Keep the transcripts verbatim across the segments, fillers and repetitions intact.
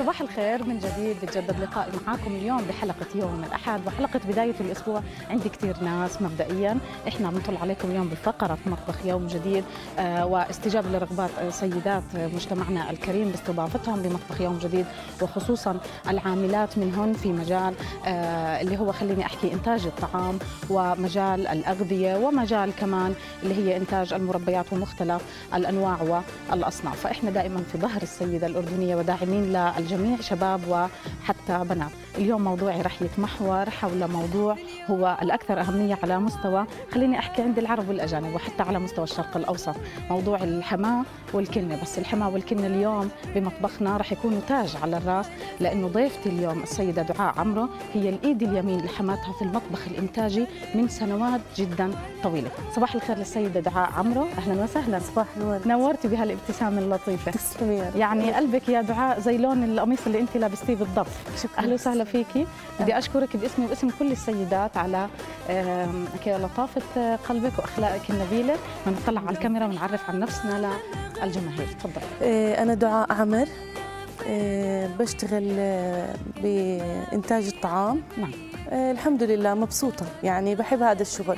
صباح الخير من جديد. بتجدد لقائي معاكم اليوم بحلقة يوم الأحد وحلقة بداية الأسبوع. عندي كثير ناس. مبدئيا احنا بنطل عليكم اليوم بفقرة مطبخ يوم جديد آه واستجابة لرغبات سيدات مجتمعنا الكريم باستضافتهم بمطبخ يوم جديد، وخصوصا العاملات منهن في مجال آه اللي هو خليني أحكي إنتاج الطعام ومجال الأغذية ومجال كمان اللي هي إنتاج المربيات ومختلف الأنواع والأصناف. فإحنا دائما في ظهر السيدة الأردنية وداعمين للجميع شباب وحتى بنات. اليوم موضوعي رح يتمحور حول موضوع هو الأكثر أهمية على مستوى خليني أحكي عند العرب والأجانب وحتى على مستوى الشرق الأوسط، موضوع الحماة والكنة. بس الحماة والكنة اليوم بمطبخنا رح يكونوا تاج على الرأس، لأنه ضيفتي اليوم السيدة دعاء عمرو هي الإيد اليمين لحماتها في المطبخ الإنتاجي من سنوات جدا طويلة. صباح الخير للسيدة دعاء عمرو، أهلا وسهلا. صباح النور. نورتي بهالابتسامة اللطيفة. تسلمي. يعني قلبك يا دعاء زي لون القميص اللي انت لابستيه بالضبط. شكرا. اهلا وسهلا فيكي. بدي اشكرك باسمي واسم كل السيدات على لطافه قلبك واخلاقك النبيله. بنطلع على الكاميرا ونعرف عن نفسنا للجماهير. تفضلي. انا دعاء عمر، بشتغل بإنتاج الطعام. نعم. الحمد لله مبسوطة، يعني بحب هذا الشغل،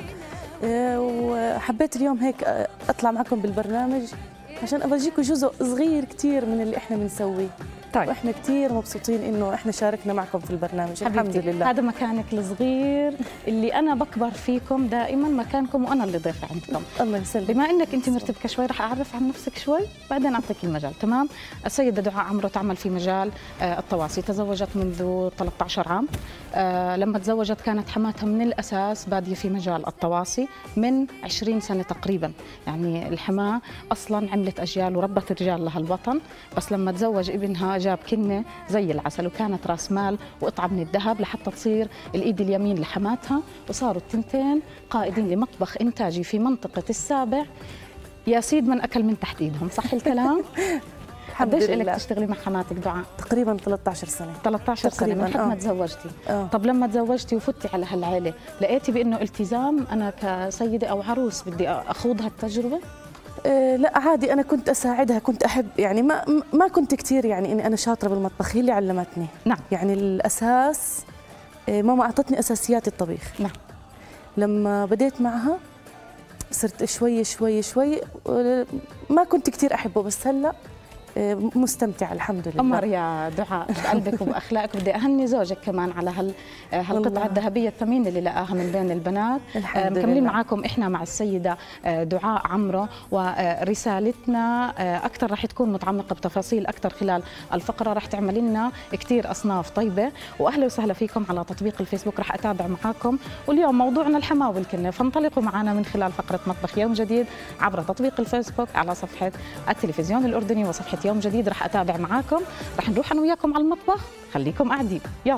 وحبيت اليوم هيك أطلع معكم بالبرنامج عشان أفرجيكم جزء صغير كتير من اللي إحنا بنسويه. طيب. واحنا كثير مبسوطين انه احنا شاركنا معكم في البرنامج. الحمد لله. هذا مكانك الصغير اللي انا بكبر فيكم دائما مكانكم، وانا اللي ضيفه عندكم. الله يسلمك. بما انك انت مرتبكه شوي رح اعرف عن نفسك شوي بعدين اعطيك المجال. تمام. السيده دعاء عمرو تعمل في مجال آه الطواسي، تزوجت منذ ثلاثة عشر عام. آه لما تزوجت كانت حماتها من الاساس باديه في مجال الطواسي من عشرين سنه تقريبا. يعني الحماه اصلا عملت اجيال وربت رجال لها الوطن، بس لما تزوج ابنها جاب كنة زي العسل وكانت راس مال وقطعة من الذهب لحتى تصير الإيد اليمين لحماتها، وصاروا التنتين قائدين لمطبخ إنتاجي في منطقة السابع. يا سيد من أكل من تحت إيدهم، صح الكلام؟ الحمد لله. قديش إلك تشتغلي مع حماتك دعاء؟ تقريبا ثلاثة عشر سنة. ثلاثة عشر سنة من حد ما تزوجتي. أوه. طب لما تزوجتي وفتي على هالعيلة لقيتي بأنه التزام أنا كسيدة أو عروس بدي أخوض هالتجربة؟ أه لا عادي، أنا كنت أساعدها، كنت أحب، يعني ما ما كنت كثير يعني إني أنا شاطرة بالمطبخ، هي اللي علمتني. نعم. يعني الأساس ماما أعطتني أساسيات الطبيخ. نعم. لما بديت معها صرت شوي شوي شوي، ما كنت كثير أحبه، بس هلا مستمتعة الحمد لله. قمر يا دعاء بقلبك وبأخلاقك. بدي أهني زوجك كمان على هال هالقطعة الذهبية الثمينة اللي لقاها من بين البنات. مكملين معاكم إحنا مع السيدة دعاء عمرو، ورسالتنا أكثر رح تكون متعمقة بتفاصيل أكثر خلال الفقرة. رح تعمل لنا كثير أصناف طيبة، وأهلا وسهلا فيكم على تطبيق الفيسبوك، رح أتابع معاكم. واليوم موضوعنا الحماة والكنة، فانطلقوا معنا من خلال فقرة مطبخ يوم جديد عبر تطبيق الفيسبوك على صفحة التلفزيون الأردني وصفحة يوم جديد. رح أتابع معاكم، رح نروح أنا وياكم على المطبخ، خليكم قاعدين. يلا.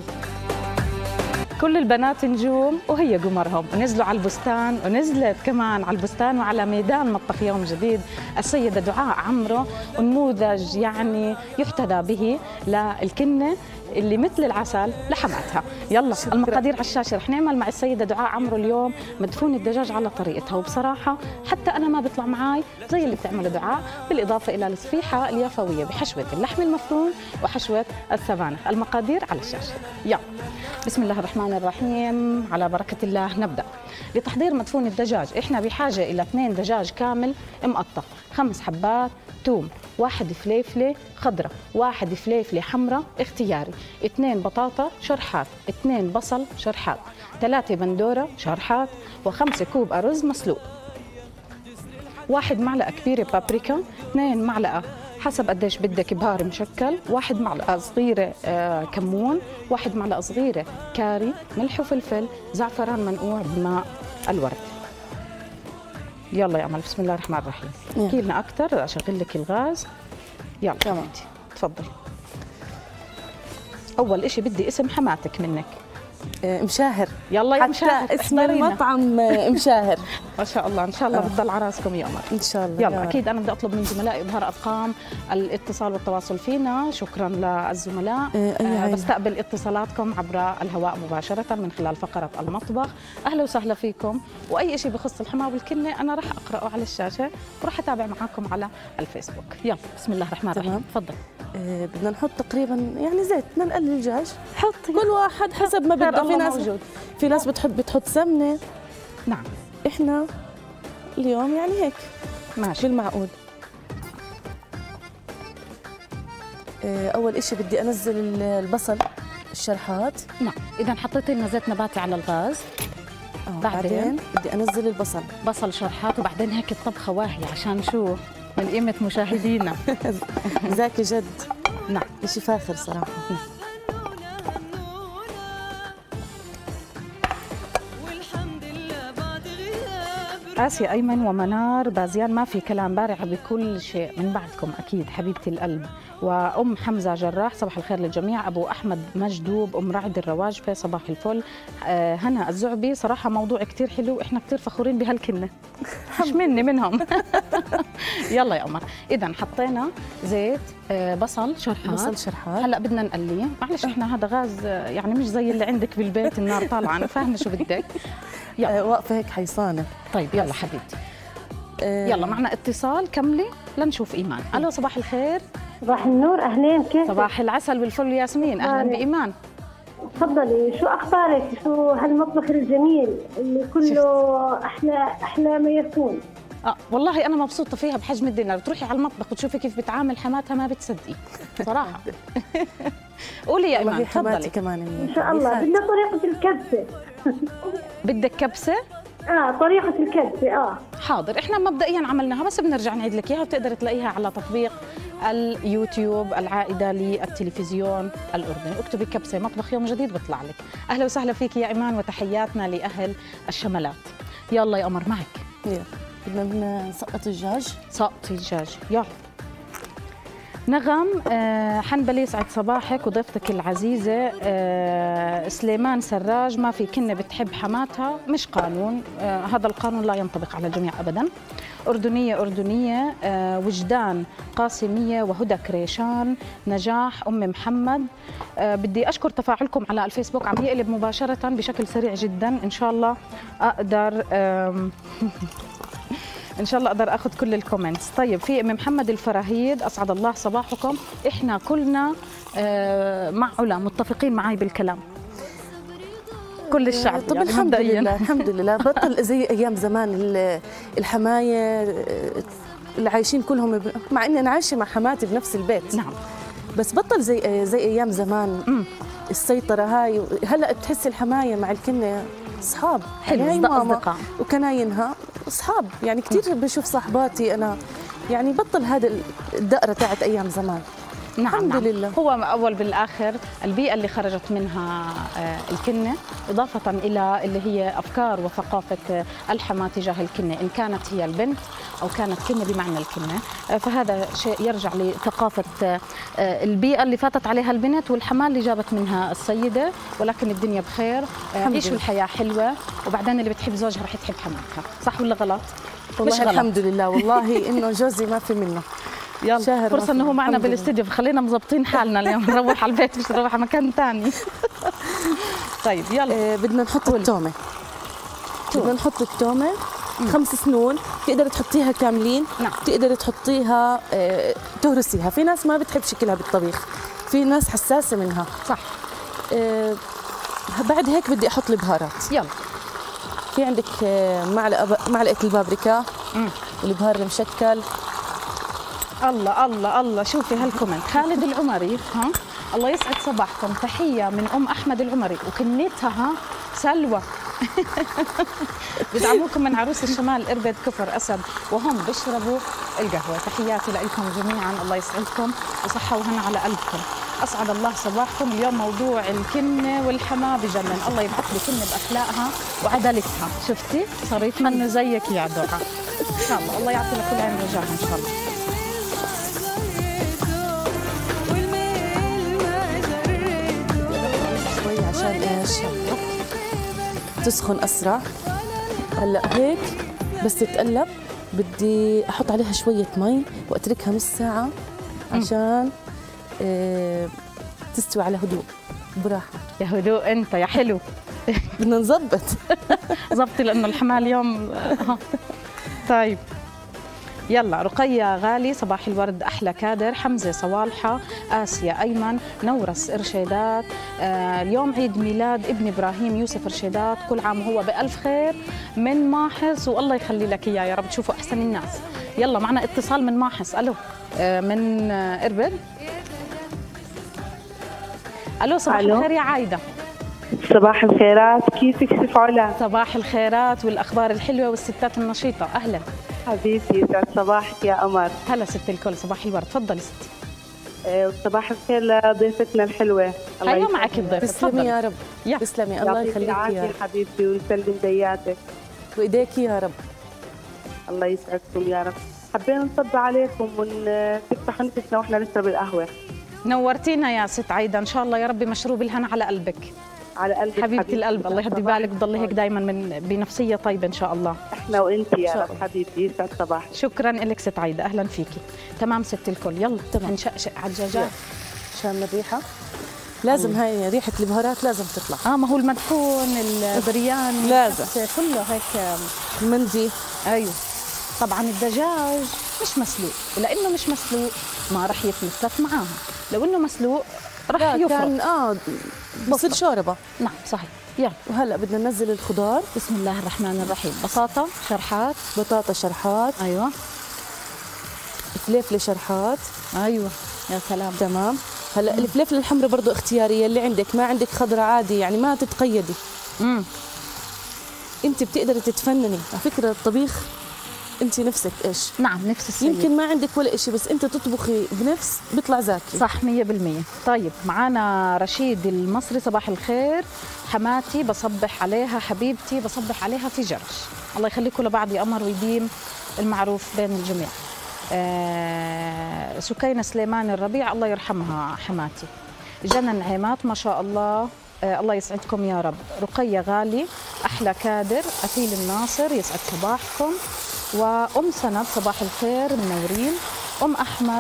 كل البنات نجوم وهي قمرهم، ونزلوا على البستان، ونزلت كمان على البستان وعلى ميدان مطبخ يوم جديد السيدة دعاء عمرو، ونموذج يعني يحتذى به للكنة اللي مثل العسل لحماتها. يلا شكرا. المقادير على الشاشه. رح نعمل مع السيده دعاء عمرو اليوم مدفون الدجاج على طريقتها، وبصراحه حتى انا ما بيطلع معي زي اللي بتعمله دعاء، بالاضافه الى الصفيحه اليافويه بحشوه اللحم المفروم وحشوه السبانخ. المقادير على الشاشه. يلا بسم الله الرحمن الرحيم، على بركه الله نبدا. لتحضير مدفون الدجاج احنا بحاجه الى اثنين دجاج كامل مقطع، خمس حبات ثوم، واحد فليفله خضراء، واحد فليفله حمراء اختياري، اثنين بطاطا شرحات، اثنين بصل شرحات، ثلاثة بندورة شرحات، وخمسة كوب أرز مسلوق، واحد معلقة كبيرة بابريكا، اثنين معلقة حسب قديش بدك بهار مشكل، واحد معلقة صغيرة آه كمون، واحد معلقة صغيرة كاري، ملح وفلفل، زعفران منقوع بماء الورد. يلا يا أمل بسم الله الرحمن الرحيم. احكي لنا أكثر، أشغل لك الغاز. يلا حبيبتي تفضلي. أول إشي بدي اسم حماتك منك. مشاهر. يلا يا مشاهر، اسم المطعم مشاهر. ما شاء الله، ان شاء الله بتضل على راسكم يا قمر. ان شاء الله. يلا اكيد انا بدي اطلب من زملائي اظهار ارقام الاتصال والتواصل فينا. شكرا للزملاء. أه بستقبل اتصالاتكم عبر الهواء مباشره من خلال فقره المطبخ. اهلا وسهلا فيكم، واي شيء بخص الحماه والكنه انا راح اقراه على الشاشه وراح اتابع معكم على الفيسبوك. يلا بسم الله الرحمن الرحيم. تفضل. آه بدنا نحط تقريبا يعني زيت، بدنا نقلل الدجاج. حطي كل واحد حسب ما بده. في ناس موجود. في ناس بتحب بتحط سمنه. نعم احنا اليوم يعني هيك ماشي بالمعقول. آه اول شيء بدي انزل البصل الشرحات. نعم اذا حطيت لنا زيت نباتي على الغاز. آه بعدين, بعدين بدي انزل البصل بصل شرحات، وبعدين هيك الطبخه واهيه عشان شو من قيمه مشاهدينا. ذاكي جد. نعم شيء فاخر صراحه. آسيا أيمن ومنار بازيان، ما في كلام، بارعة بكل شيء من بعدكم أكيد حبيبتي القلب. وأم حمزة جراح صباح الخير للجميع. أبو أحمد مجدوب، أم رعد الرواجفة صباح الفل. آه هنا الزعبي صراحة موضوع كتير حلو، إحنا كتير فخورين بهالكنة. مش مني منهم. يلا يا قمر. إذا حطينا زيت، آه بصل شرحات. بصل شرحات. هلا بدنا نقليه، معلش إحنا هذا غاز يعني مش زي اللي عندك بالبيت النار طالعة، أنا فاهمة شو بدك. يلا. واقفة هيك حيصانة. طيب يلا حبيبتي. أه يلا معنا اتصال، كملي لنشوف إيمان. ألو صباح الخير. صباح النور، أهلين، كيف؟ صباح العسل والفل ياسمين، أهلا بإيمان. تفضلي، شو أخبارك؟ شو هالمطبخ الجميل اللي كله أحلى أحلى ما يكون. اه والله أنا مبسوطة فيها بحجم الدينار، بتروحي على المطبخ وتشوفي كيف بتعامل حماتها ما بتصدقي صراحة. قولي يا إيمان، تفضلي. كمان إن شاء الله. بدنا طريقة الكبسة. بدك كبسة؟ اه طريقة الكبسة. اه حاضر، احنا مبدئيا عملناها بس بنرجع نعيد لك اياها، وبتقدر تلاقيها على تطبيق اليوتيوب العائدة للتلفزيون الأردني. اكتبي كبسة مطبخ يوم جديد بيطلع لك. أهلا وسهلا فيك يا إيمان، وتحياتنا لأهل الشمالات. يلا يا قمر معك. يلا بدنا نسقط الدجاج. سقطي الدجاج. يلا نغم آه حنبلي، يسعد صباحك وضيفتك العزيزة. آه سليمان سراج، ما في كنة بتحب حماتها، مش قانون، آه هذا القانون لا ينطبق على الجميع أبدا. أردنية أردنية، آه وجدان قاسمية، وهدى كريشان، نجاح أم محمد. آه بدي أشكر تفاعلكم على الفيسبوك، عم يقلب مباشرة بشكل سريع جدا. إن شاء الله أقدر ان شاء الله اقدر اخذ كل الكومنتس. طيب في ام محمد الفراهيد، اسعد الله صباحكم. احنا كلنا آه مع علا متفقين معي بالكلام، كل الشعب. طب يعني الحمد لله الحمد لله. بطل زي ايام زمان الحمايه اللي عايشين كلهم، مع اني انا عايشه مع حماتي بنفس البيت. نعم بس بطل زي زي ايام زمان. م. السيطره هاي. هلا بتحسي الحمايه مع الكنه اصحاب، حلو، يعني اصدقاء، وكناينها اصحاب. يعني كثير بشوف صاحباتي انا، يعني بطل هذا الدائره تاعت ايام زمان. نعم الحمد نعم. لله. هو اول بالاخر البيئه اللي خرجت منها الكنه، اضافه الى اللي هي افكار وثقافه الحماه تجاه الكنه، ان كانت هي البنت او كانت كنه بمعنى الكنه، فهذا شيء يرجع لثقافه البيئه اللي فاتت عليها البنت والحماه اللي جابت منها السيده. ولكن الدنيا بخير، عيشوا الحياه حلوه، وبعدين اللي بتحب زوجها رح تحب حماتها، صح ولا غلط؟ والله غلط. الحمد لله والله انه جوزي ما في منه. يلا فرصة انه هو معنا بالاستديو، فخلينا مظبطين حالنا اليوم، نروح على البيت مش نروح على مكان ثاني. طيب يلا. آه بدنا نحط التومه. بدنا نحط التومه خمس سنون، تقدري تحطيها كاملين. نعم. تقدري تحطيها آه تهرسيها، في ناس ما بتحب شكلها بالطبيخ، في ناس حساسه منها. صح. آه بعد هيك بدي احط البهارات. يلا. في عندك آه معلقه معلقه البابريكا، والبهار المشكل. الله الله الله، شوفي هالكومنت. خالد العمري، ها الله يسعد صباحكم، تحيه من ام احمد العمري وكنيتها ها سلوى. بدعموكم من عروس الشمال اربد كفر اسد، وهم بيشربوا القهوه. تحياتي لكم جميعا، الله يسعدكم وصحه وهنا على قلبكم. اسعد الله صباحكم. اليوم موضوع الكنه والحماه بجنن، الله يبعث لي كنه باخلاقها وعدالتها. شفتي صار يتمنوا زيك يا دعاء ان شاء الله. الله يعطي لكل عين رجاها ان شاء الله. عشان ايش؟ تسخن اسرع. هلا هيك بس تتقلب بدي احط عليها شويه مي واتركها نص ساعه عشان آه تستوي على هدوء براحه. يا هدوء انت يا حلو. بدنا نظبط. ظبطي لانه الحمال اليوم. طيب يلا، رقية غالي صباح الورد، أحلى كادر، حمزة صوالحة، آسيا أيمن، نورس إرشادات، آه اليوم عيد ميلاد ابن إبراهيم يوسف إرشادات، كل عام هو بألف خير من ماحس، والله يخلي لك إياه يا رب تشوفوا أحسن الناس. يلا معنا اتصال من ماحس. ألو آه من آه إربد. ألو صباح ألو. الخير يا عايدة. صباح الخيرات، كيفك ست علا؟ صباح الخيرات والأخبار الحلوة والستات النشيطة. أهلا حبيبتي، يسعد صباحك يا قمر. هلا ست الكل، صباح الورد. تفضلي ستي. أه صباح الخير لضيفتنا الحلوة. هيا معك الضيفة. تسلمي يا رب. يا تسلمي، الله يخليك يا رب حبيبتي ويسلم دياتك وايديك يا رب. الله يسعدكم يا رب. حبينا نصب عليكم ونفتح نفسنا واحنا نشرب القهوة. نورتينا يا ست عايدة، ان شاء الله يا رب مشروب الهنا على قلبك. على قلبك حبيبتي, حبيبتي القلب. الله يهدي بالك، تضلي هيك دائما من بنفسيه طيبه ان شاء الله. احنا وانت يا رب حبيبتي، يسعد صباحك. شكرا لك ست عايده، اهلا فيكي. تمام ست الكل. يلا تمام، نشقشق على الدجاج عشان الريحه لازم أوه. هاي ريحه البهارات لازم تطلع. اه ما هو المدفون البريان لازم كله هيك مندي. ايوه طبعا الدجاج مش مسلوق، ولانه مش مسلوق ما راح يتمسك معاها، لو انه مسلوق راح يفرط. كان اه بصير شوربه. نعم صحيح. يلا وهلا بدنا ننزل الخضار. بسم الله الرحمن الرحيم. بطاطا شرحات. بطاطا شرحات. ايوه. فليفله شرحات. ايوه يا سلام. تمام. هلا الفليفله الحمراء برضه اختياريه، اللي عندك ما عندك خضراء عادي، يعني ما تتقيدي. امم انت بتقدري تتفنني على فكره الطبيخ. انت نفسك ايش؟ نعم نفس السيد. يمكن ما عندك ولا شيء بس انت تطبخي بنفس بيطلع زاكي. صح مية بالمية. طيب معانا رشيد المصري، صباح الخير، حماتي بصبح عليها، حبيبتي بصبح عليها في جرش. الله يخليكم لبعض يا قمر ويديم المعروف بين الجميع. آه سكينة سليمان الربيع، الله يرحمها حماتي. جنى عمات ما شاء الله، آه الله يسعدكم يا رب. رقية غالي، أحلى كادر، أثيل الناصر، يسعد صباحكم. وأم سند صباح الخير منورين. أم أحمد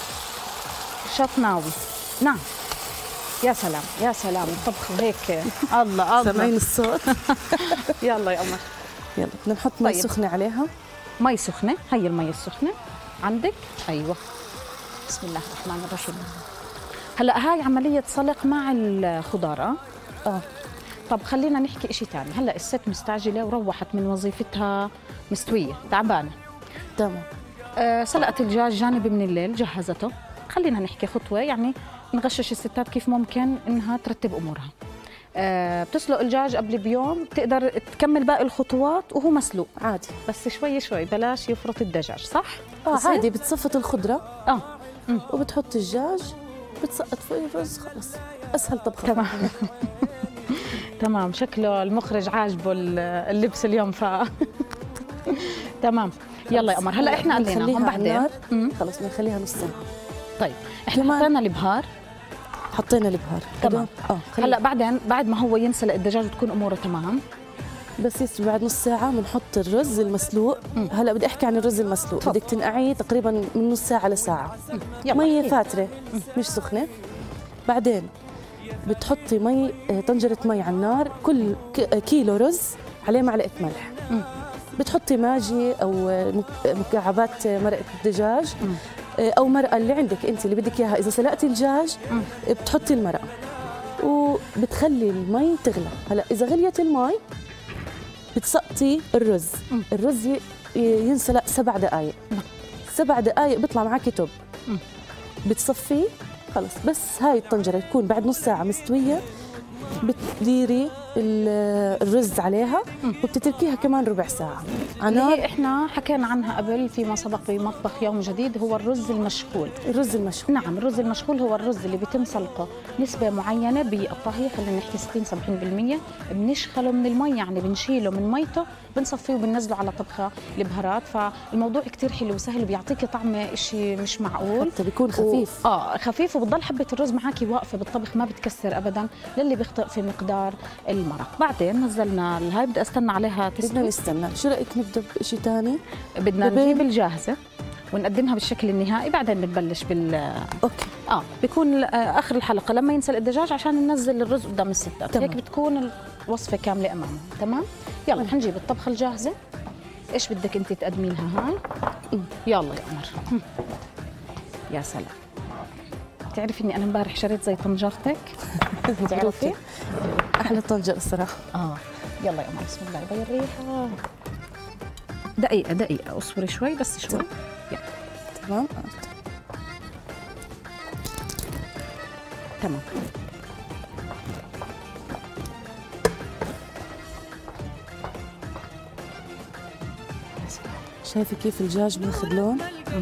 شطناوي. نعم يا سلام يا سلام الطبخ هيك. الله الله سامعين الصوت. يلا يا قمر. يلا بدنا نحط مي طيب. سخنة عليها. مي سخنة، هي المي السخنة عندك. أيوة بسم الله الرحمن الرحيم. هلا هاي عملية سلق مع الخضار. اه اه طب خلينا نحكي شيء ثاني. هلا الست مستعجله وروحت من وظيفتها مستويه تعبانه. تمام. آه سلقت الدجاج جانب من الليل جهزته. خلينا نحكي خطوه يعني نغشش الستات كيف ممكن انها ترتب امورها. آه بتسلق الدجاج قبل بيوم، بتقدر تكمل باقي الخطوات وهو مسلوق عادي، بس شوي شوي بلاش يفرط الدجاج. صح؟ اه عادي. بتصفط الخضره اه مم. وبتحط الدجاج، بتسقط فوق الرز، خلص اسهل طبخه. تمام. تمام. شكله المخرج عاجبه اللبس اليوم ف تمام. يلا يا قمر. هلا احنا قليناهم بعدين خلص بنخليها نص ساعه. طيب احنا حطينا البهار. حطينا البهار تمام. اه هلا بعدين بعد ما هو ينسلق الدجاج وتكون اموره تمام، بس يستوي بعد نص ساعه بنحط الرز المسلوق. مم. هلا بدي احكي عن الرز المسلوق. طب. بدك تنقعيه تقريبا من نص ساعه لساعه. ميه فاتره مش سخنه. بعدين بتحطي مي، طنجرة مي على النار، كل كيلو رز عليه معلقة ملح. م. بتحطي ماجي أو مكعبات مرقة الدجاج م. أو مرقة اللي عندك أنت اللي بدك إياها. إذا سلقتي الدجاج بتحطي المرقة وبتخلي المي تغلى. هلا إذا غليت المي بتسقطي الرز. م. الرز ينسلق سبع دقائق. سبع دقائق بيطلع معك توب. م. بتصفيه خلص. بس هاي الطنجرة تكون بعد نص ساعة مستوية، بتديري الرز عليها وبتتركيها كمان ربع ساعة على نار. احنا حكينا عنها قبل فيما سبق بمطبخ يوم جديد، هو الرز المشخول. الرز المشخول نعم الرز المشخول هو الرز اللي بيتم سلقه نسبة معينة بالطهي، خلينا نحكي ستين سبعين بالمية، بنشخله من المي، يعني بنشيله من ميته بنصفيه وبننزله على طبخة البهارات. فالموضوع كتير حلو وسهل وبيعطيكي طعم شيء مش معقول، حتى بيكون خفيف. و... اه خفيف، وبتضل حبة الرز معاكي واقفة بالطبخ ما بتكسر ابدا للي بيخطئ في مقدار المي. المرق. بعدين نزلنا الهاي، بدي استنى عليها تستوي. بدنا نستنى. شو رايك نبدا بشيء ثاني؟ بدنا نجيب الجاهزه ونقدمها بالشكل النهائي، بعدين بنبلش بال اوكي. اه بيكون اخر الحلقه لما ينسلق الدجاج عشان ننزل الرز قدام الستات. تمام. هيك بتكون الوصفه كامله امامهم. تمام. يلا مم. حنجيب الطبخه الجاهزه. ايش بدك انت تقدمي لها هاي؟ مم. يلا يا قمر. يا سلام. بتعرفي اني انا امبارح شريت زي طنجرتك؟ بتعرفي؟ احلى طنجره الصراحه. اه يلا يا قمر، بسم الله. يبين الريحه. دقيقه دقيقه اصبري شوي بس شوي. يلا. تمام تمام. شايفه كيف الدجاج بياخذ لون؟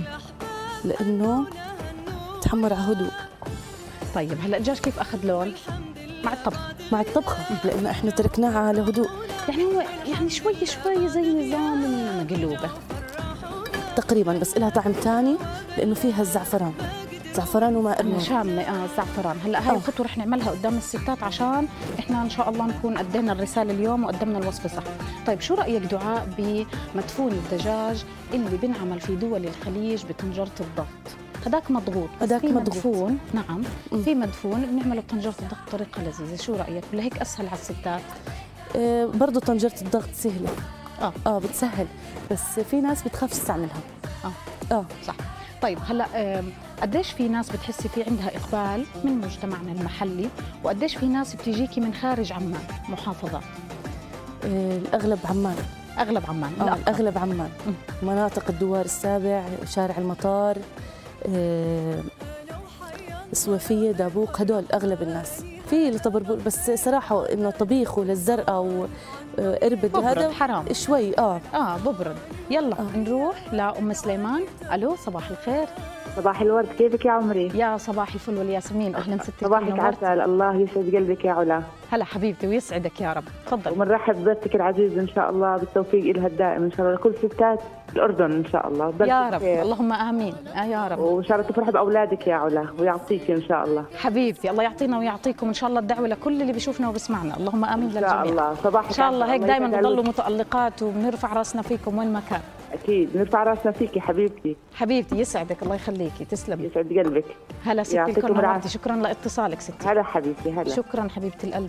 لانه تحمر على هدوء. طيب هلا الدجاج كيف اخذ لون؟ مع الطبخ. مع الطبخه، لانه احنا تركناها على هدوء. يعني هو يعني شوي شوي زي نظام المقلوبه تقريبا، بس لها طعم ثاني لانه فيها الزعفران. زعفران وما قرنين. شامله. اه الزعفران. هلا هاي الخطوه رح نعملها قدام الستات عشان احنا ان شاء الله نكون ادينا الرساله اليوم وقدمنا الوصفه صح. طيب شو رايك دعاء بمدفون الدجاج اللي بنعمل في دول الخليج بطنجره الضغط؟ هذاك مضغوط. هذاك مدفون. نعم. م. في مدفون بنعمله بطنجره الضغط بطريقه لذيذه، شو رايك؟ ولا هيك اسهل على الستات؟ آه برضه طنجره الضغط سهله. اه اه بتسهل، بس في ناس بتخاف تستعملها. اه اه صح. طيب هلا قديش في ناس بتحسي في عندها اقبال من مجتمعنا المحلي، وقديش في ناس بتيجيكي من خارج عمان محافظات؟ آه الاغلب عمان. اغلب عمان. اه الاغلب عمان. م. مناطق الدوار السابع، شارع المطار، آه السويفيه، دابوق، هدول اغلب الناس. في لطبربور بس صراحه انه طبيخ وللزرقاء وقربد هذا حرام شوي. اه اه ببرد. يلا آه. نروح لأم سليمان. الو صباح الخير. صباح الورد، كيفك يا عمري؟ يا صباح الفل والياسمين. اهلا ستي. صباحك عسل، الله يسعد قلبك يا علا. هلا حبيبتي ويسعدك يا رب. تفضل. ومنرحب ببثك العزيز ان شاء الله، بالتوفيق لها الدائم ان شاء الله لكل ستات الاردن ان شاء الله. يا رب خير. اللهم امين. آه يا رب. وان شاء الله تفرح باولادك يا علا ويعطيك ان شاء الله. حبيبتي الله يعطينا ويعطيكم ان شاء الله. الدعوه لكل اللي بيشوفنا وبسمعنا، اللهم امين للجميع ان شاء الله. صباحك ان شاء الله هيك دائما بضلوا متالقات وبنرفع راسنا فيكم وين ما كان. اكيد نرفع راسنا فيكي حبيبتي. حبيبتي يسعدك، الله يخليكي. تسلمي. يسعد قلبك. هلا ستي الكل. شكرا لاتصالك ستي. هلا حبيبتي. هلا. شكرا حبيبتي القلب.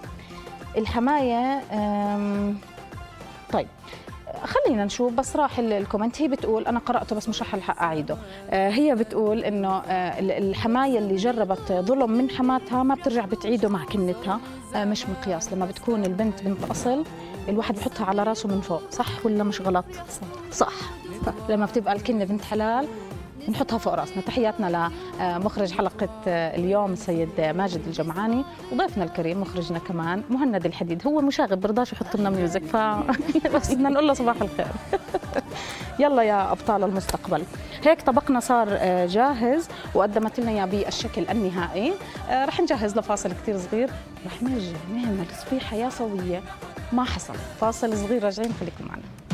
الحمايه. طيب خلينا نشوف بس راح الكومنت. هي بتقول انا قراته بس مش رح الحق اعيده. هي بتقول انه الحمايه اللي جربت ظلم من حماتها ما بترجع بتعيده مع كنتها. مش مقياس. لما بتكون البنت بنت اصل الواحد بحطها على راسه من فوق، صح ولا مش غلط؟ صح. صح. لما بتبقى الكنه بنت حلال نحطها فوق راسنا. تحياتنا لمخرج حلقة اليوم السيد ماجد الجمعاني، وضيفنا الكريم مخرجنا كمان مهند الحديد. هو مشاغب برضاش يحط لنا ميوزك، ف بس بدنا نقول له صباح الخير. يلا يا أبطال المستقبل. هيك طبقنا صار جاهز وقدمت لنا اياه بالشكل النهائي. رح نجهز لفاصل كثير صغير، رح نرجع نعمل صفيحة يا سوية. ما حصل. فاصل صغير راجعين، خليكم معنا.